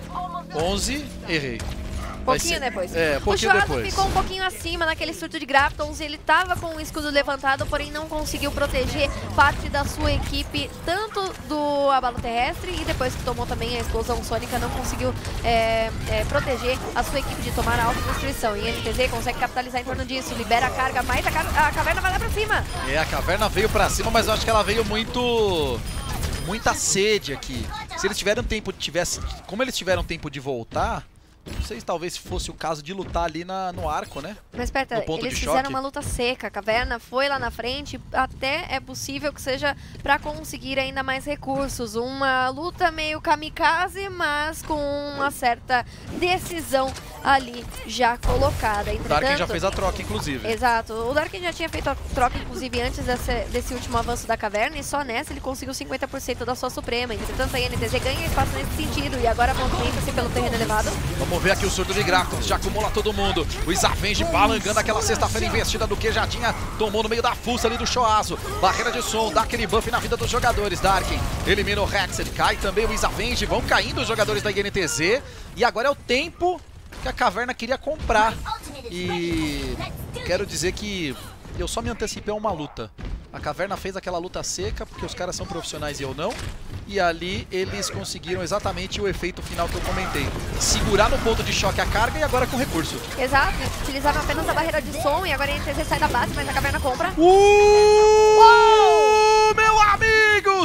S2: 11, errei.
S1: Pouquinho depois.
S2: É, pouquinho
S1: o Shoazu
S2: depois.
S1: ficou um pouquinho acima naquele surto de Graptons, ele tava com o escudo levantado, porém não conseguiu proteger parte da sua equipe, tanto do abalo terrestre e depois que tomou também a explosão sônica, não conseguiu proteger a sua equipe de tomar a autodestruição. E NTZ consegue capitalizar em torno disso, libera a carga, mas a caverna vai lá pra cima.
S2: É, a caverna veio pra cima, mas eu acho que ela veio muita sede aqui. Se eles tiveram tempo, como eles tiveram tempo de voltar, não sei se talvez fosse o caso de lutar ali no arco, né?
S1: Mas Peta, eles fizeram uma luta seca, a caverna foi lá na frente, até é possível que seja para conseguir ainda mais recursos. Uma luta meio kamikaze, mas com uma certa decisão ali já colocada.
S2: O Darken já fez a troca, inclusive.
S1: Exato, o Darken já tinha feito a troca, inclusive, antes desse último avanço da caverna, e só nessa ele conseguiu 50% da sua Suprema. Entretanto, a INTZ ganha espaço nesse sentido, e agora movimenta-se pelo terreno elevado.
S2: Vamos ver aqui o surto de Graptons, já acumula todo mundo. O Isavenge balangando aquela sexta-feira investida do Queijadinha, tomou no meio da fuça ali do Shoazu. Barreira de som, dá aquele buff na vida dos jogadores. Darken elimina o Hexed, cai também o Isavenge, vão caindo os jogadores da INTZ. E agora é o tempo que a caverna queria comprar. E quero dizer que eu só me antecipei a uma luta. A caverna fez aquela luta seca, porque os caras são profissionais e eu não. E ali eles conseguiram exatamente o efeito final que eu comentei. Segurar no ponto de choque a carga e agora com recurso.
S1: Exato, utilizaram apenas a barreira de som e agora a NTZ sai da base, mas a caverna compra.
S2: Meu amigo,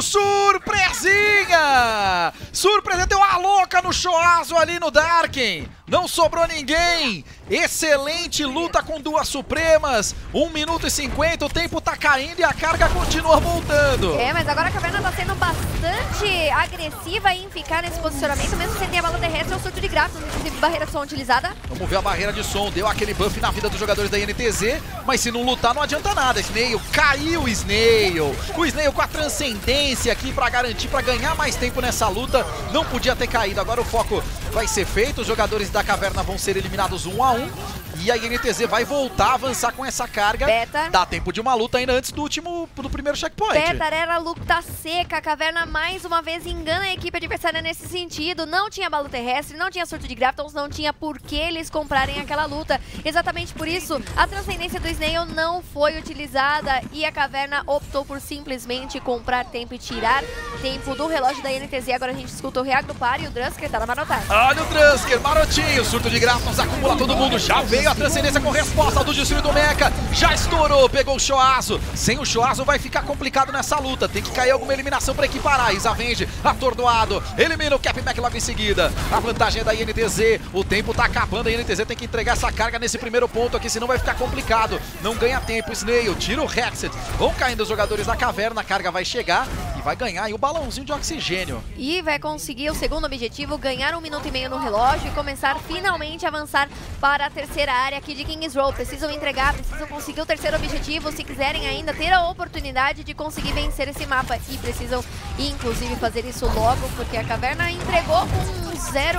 S2: surpresinha! Surpresinha, deu uma louca no Shoazu ali no Darken. Não sobrou ninguém. Excelente luta com duas Supremas. 1 minuto e 50, o tempo tá caindo e a carga continua voltando.
S1: É, mas agora a caverna tá sendo bastante agressiva em ficar nesse posicionamento, mesmo sem ter a bala terrestre ou surto de Graptons, inclusive barreira de som utilizada.
S2: Vamos ver a barreira de som, deu aquele buff na vida dos jogadores da INTZ, mas se não lutar não adianta nada. Snail, caiu o Snail. O Snail com a transcendência aqui pra garantir, pra ganhar mais tempo nessa luta. Não podia ter caído, agora o foco vai ser feito, os jogadores da caverna vão ser eliminados 1 a 1. E a INTZ vai voltar a avançar com essa carga.
S1: Beta.
S2: Dá tempo de uma luta ainda antes do primeiro checkpoint.
S1: Beta era luta seca, a caverna mais uma vez engana a equipe adversária nesse sentido. Não tinha bala terrestre, não tinha surto de Graptons, não tinha por que eles comprarem aquela luta. Exatamente por isso, a transcendência do Snail não foi utilizada e a caverna optou por simplesmente comprar tempo e tirar tempo do relógio da INTZ. Agora a gente escuta o React do par e o Drusker tá na marotagem.
S2: Olha o Drusker, marotinho, surto de Graptons, acumula todo mundo, já veio a transcendência com resposta do destruído Mecha, já estourou, pegou o Shoazu. Sem o Shoazu vai ficar complicado nessa luta, tem que cair alguma eliminação para equiparar. Isavenge, atordoado, elimina o CapMack logo em seguida. A vantagem é da INTZ, o tempo tá acabando, a INTZ tem que entregar essa carga nesse primeiro ponto aqui, senão vai ficar complicado. Não ganha tempo, Snail, tira o Hexed, vão caindo os jogadores da caverna, a carga vai chegar e vai ganhar aí o balãozinho de oxigênio.
S1: E vai conseguir o segundo objetivo, ganhar 1 minuto e meio no relógio e começar finalmente a avançar para a terceira área aqui de Kings Row. Precisam entregar, precisam conseguir o terceiro objetivo se quiserem ainda ter a oportunidade de conseguir vencer esse mapa. E precisam, inclusive, fazer isso logo, porque a caverna entregou com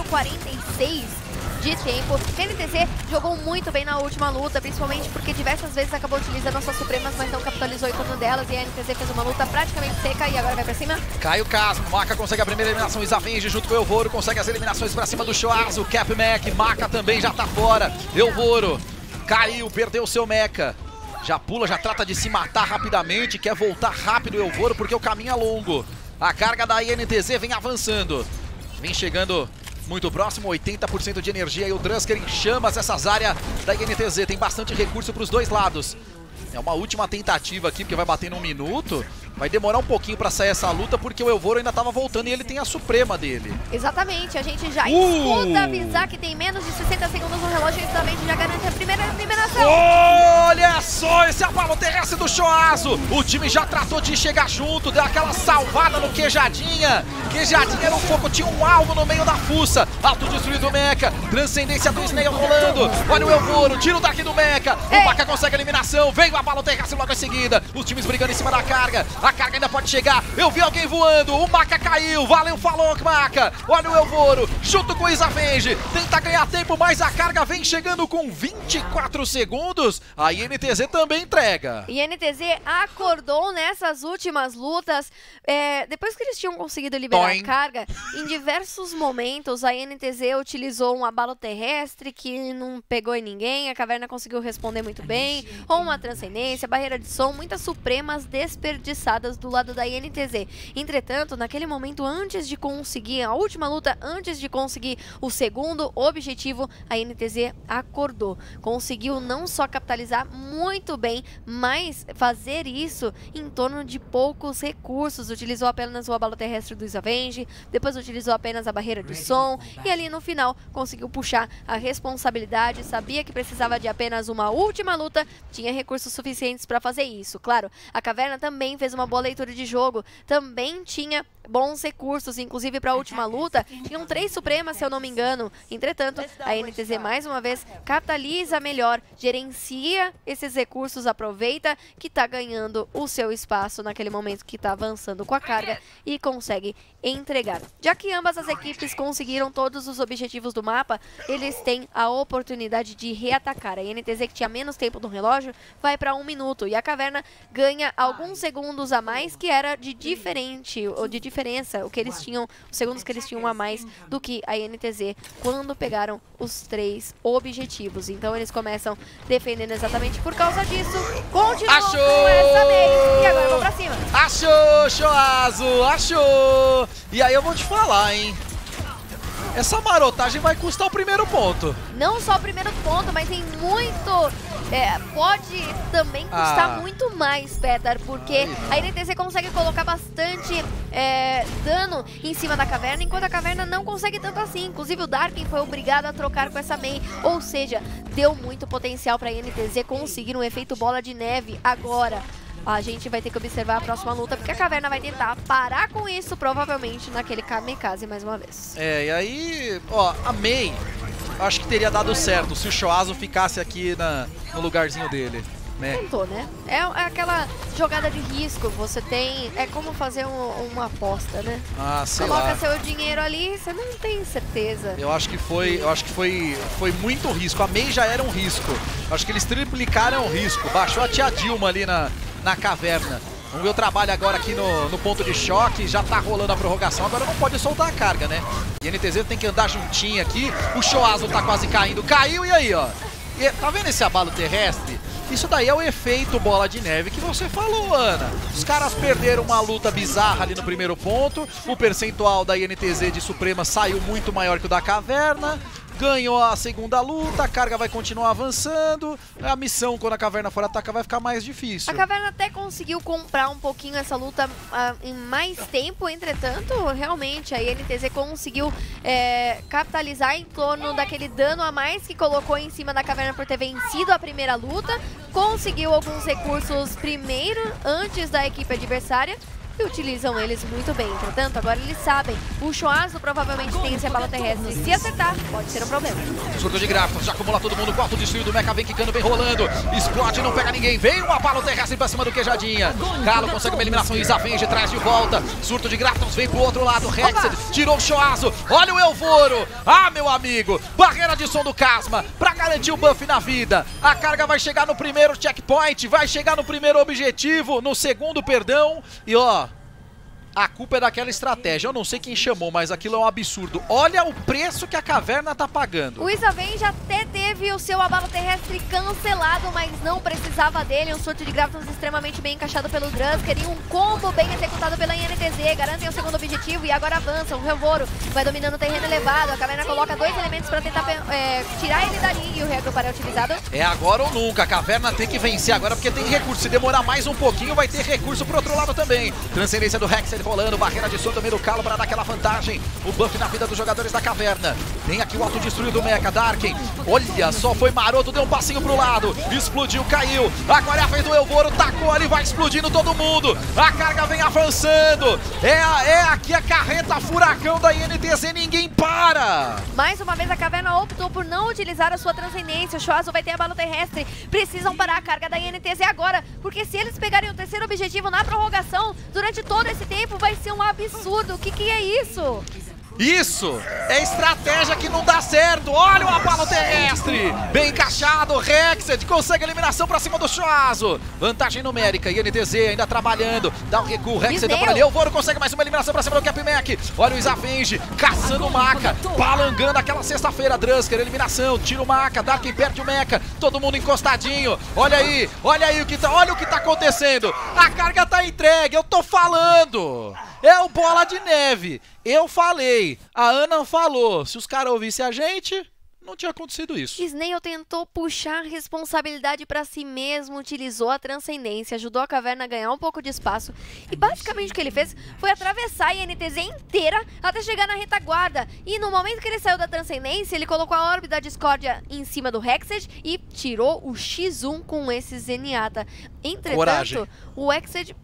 S1: 0,46 de tempo. A NTZ jogou muito bem na última luta, principalmente porque diversas vezes acabou utilizando as suas Supremas, mas não capitalizou em torno delas, e a NTZ fez uma luta praticamente seca e agora vai pra cima.
S2: Cai o Casmo, Maka consegue a primeira eliminação, Isavenge junto com o Elvoro consegue as eliminações pra cima do Shoazu, CapMack, Maka também já tá fora, Elvoro caiu, perdeu o seu Mecha. Já pula, já trata de se matar rapidamente, quer voltar rápido o Elvoro porque o caminho é longo. A carga da INTZ vem avançando, vem chegando muito próximo, 80% de energia e o Drusker em chamas essas áreas da INTZ. Tem bastante recurso para os dois lados. É uma última tentativa aqui, porque vai bater em 1 minuto. Vai demorar um pouquinho pra sair essa luta, porque o Elvoro ainda tava voltando e ele tem a Suprema dele.
S1: Exatamente, a gente já escuta avisar que tem menos de 60 segundos no relógio e justamente já garante a primeira eliminação.
S2: Olha só esse abalo terrestre do Shoazu. O time já tratou de chegar junto, deu aquela salvada no Queijadinha. Queijadinha era um pouco, tinha um alvo no meio da fuça. Autodestruído do Mecha, transcendência do Snail rolando. Olha o Elvoro, tira o Dark do Mecha. O Maka consegue a eliminação, vem o abalo terrestre logo em seguida. Os times brigando em cima da carga. A carga ainda pode chegar, eu vi alguém voando, o Maka caiu, valeu, falou, Maka. Olha o Elvoro, junto com o Isavenge, tenta ganhar tempo, mas a carga vem chegando com 24 segundos. A INTZ também entrega.
S1: E a NTZ acordou nessas últimas lutas, depois que eles tinham conseguido liberar a carga, em diversos momentos a NTZ utilizou um abalo terrestre que não pegou em ninguém, a Caverna conseguiu responder muito bem, ou uma transcendência, barreira de som, muitas supremas desperdiçadas do lado da INTZ. Entretanto, naquele momento, antes de conseguir a última luta, antes de conseguir o segundo objetivo, a INTZ acordou. Conseguiu não só capitalizar muito bem, mas fazer isso em torno de poucos recursos. Utilizou apenas o abalo terrestre do Isavenge, depois utilizou apenas a barreira de som e ali no final conseguiu puxar a responsabilidade, sabia que precisava de apenas uma última luta, tinha recursos suficientes para fazer isso. Claro, a Caverna também fez uma boa leitura de jogo, também tinha bons recursos, inclusive para a última luta, tinham 3 supremas, se eu não me engano. Entretanto, a NTZ mais uma vez capitaliza melhor, gerencia esses recursos, aproveita que está ganhando o seu espaço naquele momento que está avançando com a carga e consegue entregar. Já que ambas as equipes conseguiram todos os objetivos do mapa, eles têm a oportunidade de reatacar. A NTZ, que tinha menos tempo no relógio, vai para 1 minuto e a Caverna ganha alguns segundos a mais, que era de diferença, o que eles tinham, os segundos que eles tinham a mais do que a NTZ quando pegaram os 3 objetivos. Então eles começam defendendo exatamente por causa disso. Continuam com essa base e agora vão pra cima.
S2: Achou, Shoazo, achou! E aí eu vou te falar, hein? Essa marotagem vai custar o primeiro ponto.
S1: Não só o primeiro ponto, mas tem muito... pode também custar muito mais, Petar, porque a NTZ consegue colocar bastante dano em cima da Caverna, enquanto a Caverna não consegue tanto assim. Inclusive o Darkin foi obrigado a trocar com essa Mei, ou seja, deu muito potencial para a NTZ conseguir um efeito bola de neve agora. A gente vai ter que observar a próxima luta, porque a Caverna vai tentar parar com isso, provavelmente naquele Kamikaze mais uma vez.
S2: E aí, ó, a Mei, acho que teria dado certo se o Shoazo ficasse aqui no lugarzinho dele, né?
S1: Tentou, né? É aquela jogada de risco, você tem... É como fazer uma aposta, né?
S2: Sei
S1: Coloca
S2: lá.
S1: seu dinheiro ali, você não tem certeza.
S2: Eu acho que foi muito risco. A Mei já era um risco. Acho que eles triplicaram o risco. Baixou a tia Dilma ali na Caverna. Vamos ver o trabalho agora aqui no ponto de choque. Já tá rolando a prorrogação. Agora não pode soltar a carga, né? E a NTZ tem que andar juntinho aqui. O Shoazo tá quase caindo. Caiu e aí, ó. E, tá vendo esse abalo terrestre? Isso daí é o efeito bola de neve que você falou, Ana. Os caras perderam uma luta bizarra ali no primeiro ponto. O percentual da INTZ de Suprema saiu muito maior que o da Caverna. Ganhou a segunda luta, a carga vai continuar avançando. A missão, quando a Caverna for atacar, vai ficar mais difícil.
S1: A Caverna até conseguiu comprar um pouquinho essa luta em mais tempo, entretanto, realmente a INTZ conseguiu capitalizar em torno daquele dano a mais que colocou em cima da Caverna por ter vencido a primeira luta. Conseguiu alguns recursos primeiro, antes da equipe adversária. E utilizam eles muito bem. Entretanto, agora eles sabem. O Shoazo provavelmente tem esse abalo terrestre. Se acertar, pode ser um problema.
S2: Surto de gráficos, já acumula todo mundo. Quarto destruído, o Mecha vem quicando, vem rolando. Explode, não pega ninguém. Vem um abalo terrestre pra cima do Queijadinha. Galo consegue uma eliminação. Isavenge traz de volta. Surto de gráficos, vem pro outro lado. Hexed tirou o Shoazo. Olha o Elvoro. Ah, meu amigo. Barreira de som do Casma pra garantir o buff na vida. A carga vai chegar no primeiro checkpoint. Vai chegar no primeiro objetivo. No segundo, perdão. E ó... A culpa é daquela estratégia. Eu não sei quem chamou, mas aquilo é um absurdo. Olha o preço que a Caverna tá pagando.
S1: O Isavenge até teve o seu abalo terrestre cancelado, mas não precisava dele. Um surto de gráficos extremamente bem encaixado pelo Drusker e um combo bem executado pela INTZ. Garantem o segundo objetivo e agora avançam. O Helvoro vai dominando o terreno elevado. A Caverna coloca 2 elementos para tentar tirar ele dali e o reagrupar é utilizado.
S2: É agora ou nunca. A Caverna tem que vencer agora porque tem recurso. Se demorar mais um pouquinho, vai ter recurso pro outro lado também. Transcendência do Hexed rolando, barreira de som também do Calo para dar aquela vantagem. O buff na vida dos jogadores da Caverna. Tem aqui o autodestruir do Mecha, Darkin. Olha só, foi maroto, deu um passinho pro lado. Explodiu, caiu. Agora é a vez do Elvoro, tacou ali, vai explodindo todo mundo. A carga vem avançando. É aqui a carreta furacão da INTZ, ninguém para.
S1: Mais uma vez a Caverna optou por não utilizar a sua transcendência. O Shoazo vai ter abalo terrestre. Precisam parar a carga da INTZ agora, porque se eles pegarem o terceiro objetivo na prorrogação, durante todo esse tempo vai ser um absurdo. O que é isso?
S2: Isso é estratégia que não dá certo. Olha o abalo terrestre. Bem encaixado. Rexed consegue a eliminação pra cima do Choazo. Vantagem numérica. INTZ ainda trabalhando. Dá o recuo. Rexed deu por ali. O Voro consegue mais uma eliminação pra cima do Capmac. Olha o Isavenge caçando o Maka. Balangando aquela sexta-feira. Drusker, eliminação. Tira o Maka. Darkin perde o Mecha. Todo mundo encostadinho. Olha aí o que tá acontecendo. A carga tá entregue. Eu tô falando. É o Bola de Neve. Eu falei, a Ana falou, se os caras ouvissem a gente, não tinha acontecido isso.
S1: Snail tentou puxar a responsabilidade pra si mesmo, utilizou a transcendência, ajudou a Caverna a ganhar um pouco de espaço. E basicamente o que ele fez foi atravessar a INTZ inteira até chegar na retaguarda. E no momento que ele saiu da transcendência, ele colocou a órbita da discórdia em cima do Hexed e tirou o X1 com esse Zenyatta. Entretanto,
S2: coragem.
S1: o Hexed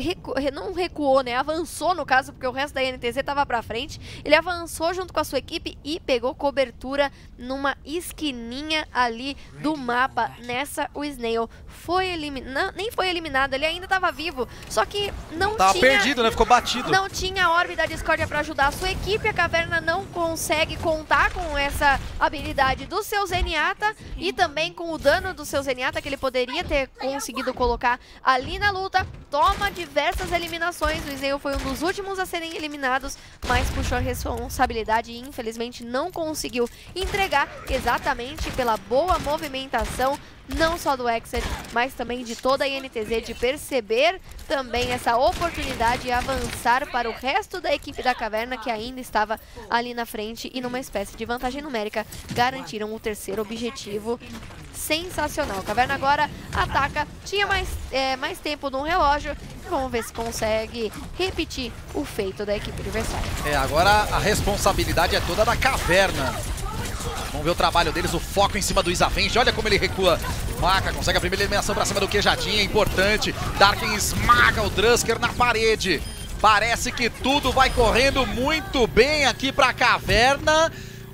S1: não recuou, né? Avançou, no caso, porque o resto da INTZ estava pra frente. Ele avançou junto com a sua equipe e pegou cobertura numa esquininha ali do mapa. Nessa, o Snail foi eliminado. Nem foi eliminado, ele ainda estava vivo. Só que não
S2: tava
S1: tinha...
S2: perdido, né? Ficou batido.
S1: Não tinha a órbita da discórdia pra ajudar a sua equipe. A Caverna não consegue contar com essa habilidade do seu Zenyatta e também com o dano do seu Zenyatta que ele poderia ter conseguido colocar ali na luta. Toma diversas eliminações, o Snail foi um dos últimos a serem eliminados, mas puxou a responsabilidade e infelizmente não conseguiu entregar exatamente pela boa movimentação, não só do Hexed, mas também de toda a INTZ, de perceber também essa oportunidade e avançar para o resto da equipe da Caverna, que ainda estava ali na frente e numa espécie de vantagem numérica, garantiram o terceiro objetivo. Sensacional. A Caverna agora ataca, tinha mais tempo no relógio. Vamos ver se consegue repetir o feito da equipe adversária.
S2: Agora a responsabilidade é toda da Caverna. Vamos ver o trabalho deles, o foco em cima do Isavenge. Olha como ele recua. Maka consegue a primeira eliminação pra cima do Queijadinha, importante. Darkin esmaga o Drusker na parede. Parece que tudo vai correndo muito bem aqui pra Caverna.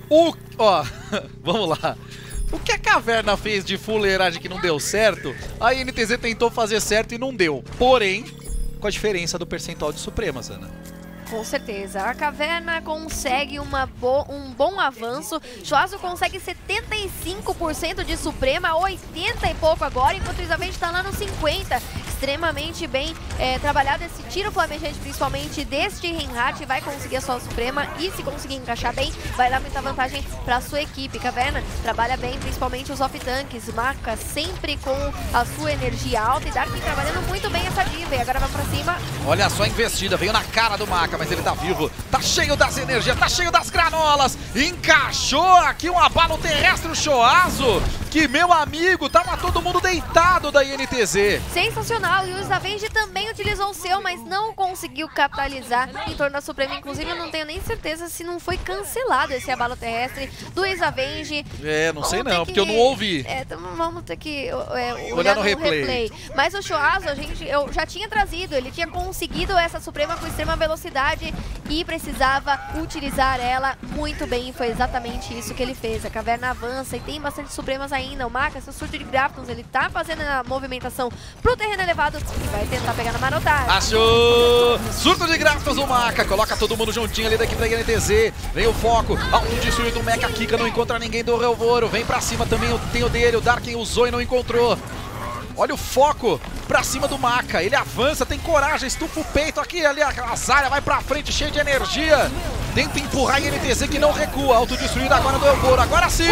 S2: Vamos lá. O que a Caverna fez de fuleiragem que não deu certo, a INTZ tentou fazer certo e não deu. Porém, com a diferença do percentual de supremas, Ana.
S1: Com certeza. A Caverna consegue um bom avanço. Choazo consegue 75% de Suprema, 80 e pouco agora, enquanto o Isavenge está lá no 50%. Extremamente bem trabalhado esse tiro flamejante, principalmente deste Reinhardt. Vai conseguir a sua Suprema e, se conseguir encaixar bem, vai dar muita vantagem para a sua equipe. Caverna trabalha bem, principalmente os off-tanks. Maka sempre com a sua energia alta e Darkin trabalhando muito bem essa diva. E agora vai para cima.
S2: Olha só a investida, veio na cara do Maka, mas ele tá vivo. Tá cheio das energias, tá cheio das granolas. Encaixou aqui um abalo terrestre o Choazo, que, meu amigo, tava todo mundo deitado da INTZ.
S1: Sensacional. E o Isavenge também utilizou o seu, mas não conseguiu capitalizar em torno da Suprema. Inclusive, eu não tenho nem certeza se não foi cancelado esse abalo terrestre do Isavenge.
S2: Não sei não, porque eu não ouvi.
S1: Então vamos ter que olhar no replay. Mas o Choazo, eu já tinha trazido, ele tinha conseguido essa Suprema com extrema velocidade e precisava utilizar ela muito bem. E foi exatamente isso que ele fez. A Caverna avança e tem bastante Supremas ainda. O Maka, seu surto de Graptons, ele tá fazendo a movimentação pro terreno elevado e vai tentar pegar na marotagem.
S2: Achou! Surto de Graptons do Maka, coloca todo mundo juntinho ali da equipe da INTZ. Vem o foco, autodestruir do Mecha Kika, não encontra ninguém do Relvoro. Vem pra cima também, tem o dele, o Darkin usou e não encontrou. Olha o foco pra cima do Maka, ele avança, tem coragem, estufa o peito aqui, ali a Zarya vai pra frente, cheio de energia. Tenta empurrar a INTZ que não recua, autodestruída agora do Relvoro, agora sim!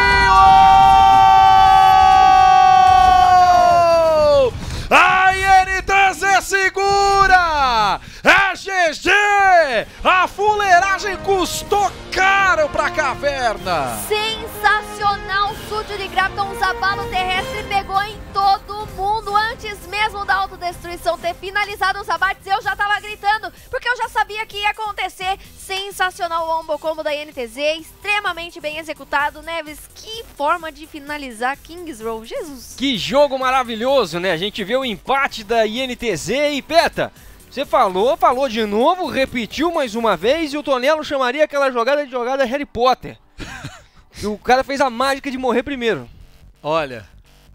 S2: A INTZ segura! É GG! A fuleiragem custou caro pra Caverna!
S1: Sensacional! Surto de Graptons, abalo terrestre pegou em todo mundo. Antes mesmo da autodestruição ter finalizado os abates, eu já tava gritando, porque eu já sabia que ia acontecer. Sensacional o combo combo da INTZ, extremamente bem executado. Neves, que forma de finalizar King's Row, Jesus!
S3: Que jogo maravilhoso, né? A gente vê o empate da INTZ e Peta, você falou de novo, repetiu mais uma vez e o Tonelo chamaria aquela jogada de jogada Harry Potter. O cara fez a mágica de morrer primeiro.
S2: Olha,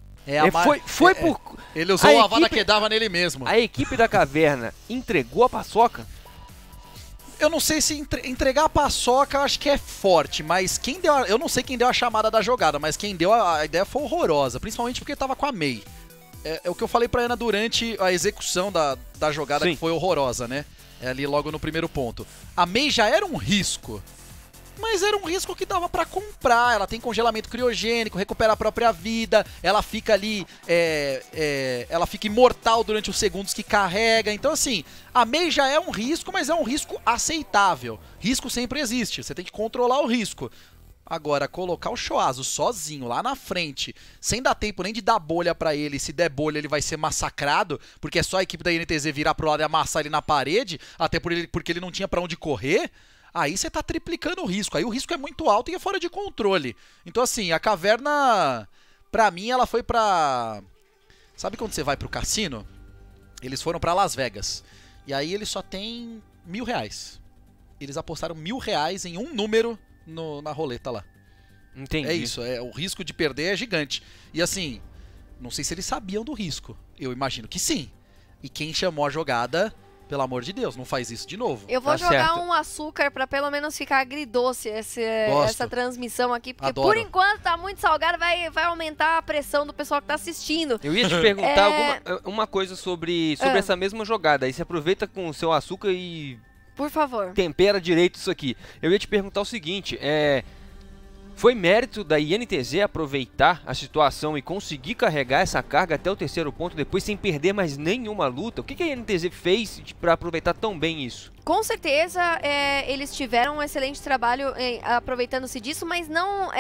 S2: ele usou a Avada Kedavra nele mesmo.
S3: A equipe da Caverna entregou a paçoca?
S2: Eu não sei se entregar a paçoca, eu acho que é forte, mas quem deu eu não sei quem deu a chamada da jogada, mas quem deu a ideia foi horrorosa, principalmente porque tava com a Mei. É o que eu falei pra Ana durante a execução da jogada,
S3: Sim.
S2: que foi horrorosa, né? Ali logo no primeiro ponto. A Mei já era um risco, mas era um risco que dava pra comprar. Ela tem congelamento criogênico, recupera a própria vida, ela fica ali, ela fica imortal durante os segundos que carrega. Então assim, a Mei já é um risco, mas é um risco aceitável. Risco sempre existe, você tem que controlar o risco. Agora, colocar o Choazo sozinho lá na frente, sem dar tempo nem de dar bolha pra ele, se der bolha ele vai ser massacrado, porque é só a equipe da INTZ virar pro lado e amassar ele na parede, até porque ele não tinha pra onde correr, aí você tá triplicando o risco, aí o risco é muito alto e é fora de controle. Então assim, a Caverna, pra mim, ela foi pra... Sabe quando você vai pro cassino? Eles foram pra Las Vegas, e aí eles só tem R$1.000. Eles apostaram R$1.000 em um número na roleta lá.
S3: Entendi.
S2: É isso, o risco de perder é gigante. E assim, não sei se eles sabiam do risco. Eu imagino que sim. E quem chamou a jogada, pelo amor de Deus, não faz isso de novo.
S1: Eu vou
S3: Tá
S1: jogar
S3: certo.
S1: um açúcar pra pelo menos ficar agridoce essa transmissão aqui, porque
S2: Adoro.
S1: por enquanto tá muito salgado, vai aumentar a pressão do pessoal que tá assistindo.
S3: Eu ia te perguntar uma coisa sobre essa mesma jogada. Aí você aproveita com o seu açúcar e
S1: Por favor.
S3: tempera direito isso aqui. Eu ia te perguntar o seguinte, foi mérito da INTZ aproveitar a situação e conseguir carregar essa carga até o terceiro ponto depois sem perder mais nenhuma luta? O que a INTZ fez para aproveitar tão bem isso?
S1: Com certeza, eles tiveram um excelente trabalho aproveitando-se disso, mas não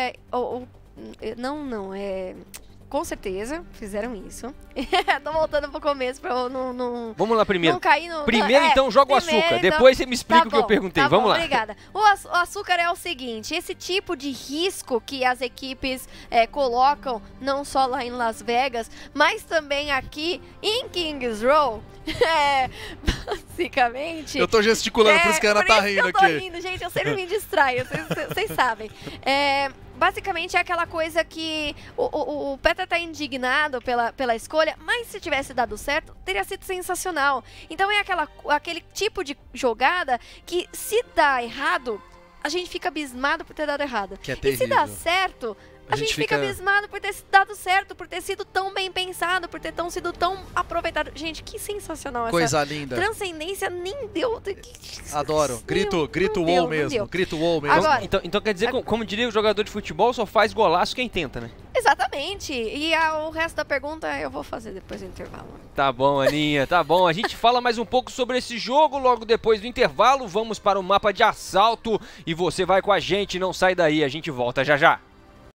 S1: com certeza fizeram isso. Tô voltando pro começo pra eu não
S3: Vamos lá primeiro.
S1: não cair no...
S3: Primeiro então joga o
S1: primeiro,
S3: açúcar,
S1: então,
S3: depois você me explica
S1: tá
S3: o que eu
S1: bom,
S3: perguntei.
S1: tá
S3: Vamos
S1: bom,
S3: lá.
S1: Obrigada. O açúcar é o seguinte, esse tipo de risco que as equipes colocam, não só lá em Las Vegas, mas também aqui em Kings Row, basicamente...
S2: Eu tô gesticulando, por isso que a Ana
S1: por
S2: tá
S1: isso que
S2: rindo
S1: eu tô
S2: aqui.
S1: rindo, gente, eu sempre me distraio, vocês sabem. Basicamente é aquela coisa que o Petra tá indignado pela escolha, mas se tivesse dado certo, teria sido sensacional. Então é aquele tipo de jogada que, se dá errado, a gente fica abismado por ter dado errado.
S2: Que é
S1: E se dá
S2: terrível.
S1: certo, a gente fica abismado por ter dado certo, por ter sido tão bem pensado, por ter sido tão aproveitado. Gente, que sensacional
S2: Coisa
S1: essa
S2: linda.
S1: transcendência, nem deu.
S2: Adoro. Grito
S1: não
S2: wow
S1: deu.
S2: mesmo. Grito wow mesmo.
S1: Agora-
S3: Então quer dizer, como diria o jogador de futebol, só faz golaço quem tenta, né?
S1: Exatamente. E o resto da pergunta eu vou fazer depois do intervalo.
S3: Tá bom, Aninha, tá bom. A gente fala mais um pouco sobre esse jogo logo depois do intervalo. Vamos para o mapa de assalto e você vai com a gente, não sai daí, a gente volta já já.